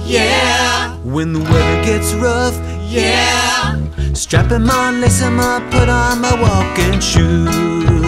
yeah. When the weather gets rough, Yeah. strap 'em on, lace 'em up, put on my walking shoes.